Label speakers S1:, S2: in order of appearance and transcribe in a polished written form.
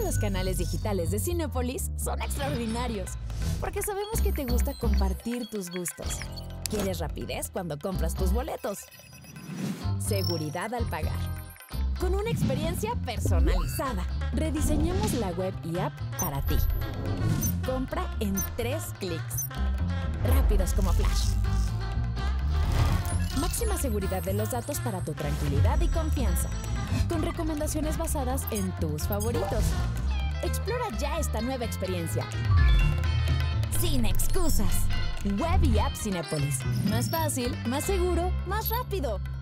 S1: los canales digitales de Cinépolis son extraordinarios, porque sabemos que te gusta compartir tus gustos. ¿Quieres rapidez cuando compras tus boletos? Seguridad al pagar. Con una experiencia personalizada, rediseñamos la web y app para ti. Compra en 3 clics. Rápidos como flash. Máxima seguridad de los datos para tu tranquilidad y confianza, con recomendaciones basadas en tus favoritos. Explora ya esta nueva experiencia. Sin excusas. Web y app Cinépolis. Más fácil, más seguro, más rápido.